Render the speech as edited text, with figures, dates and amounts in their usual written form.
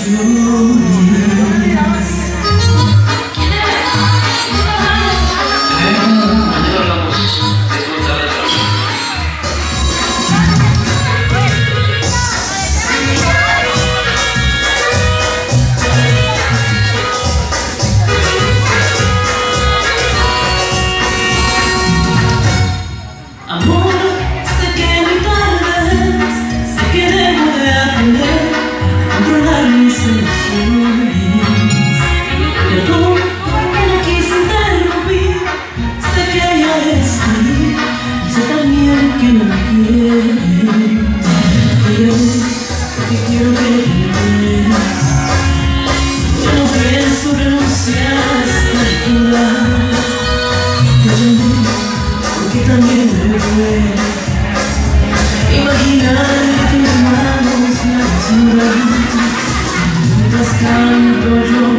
Amor, sé que muy tarde, sé que debo de aprender a controlar mis emociones. Perdón, no quise interrumpir, sé que ella está ahí, y sé también que no me quiere. Pero porque quiero que veas, yo no pienso renunciar a esta altura. Que también me duele imaginar que tus manos me ayudan mientras canto yo.